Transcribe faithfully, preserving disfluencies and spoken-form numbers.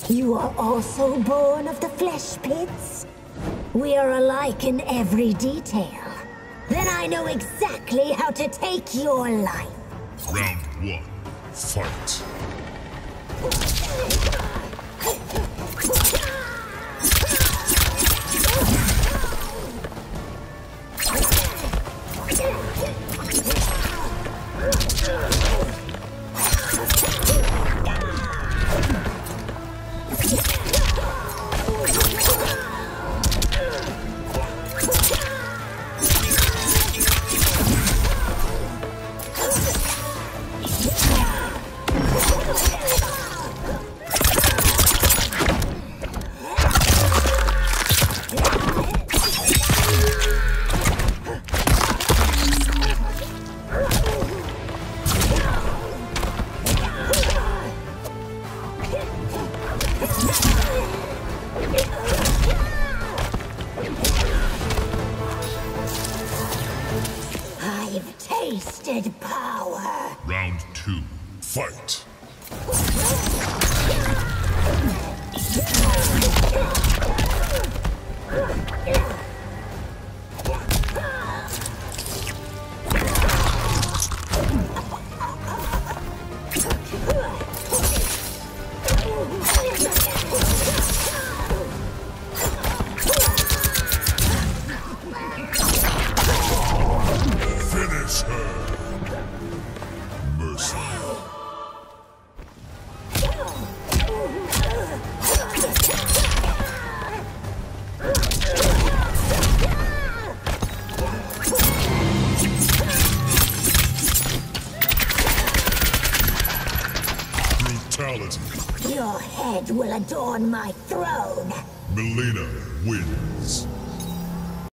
You are also born of the flesh pits? We are alike in every detail. Then I know exactly how to take your life. Round one, fight. I've tasted power. Round two, fight. Finish her. Mercy. Brutality. Your head will adorn my throne. Mileena wins.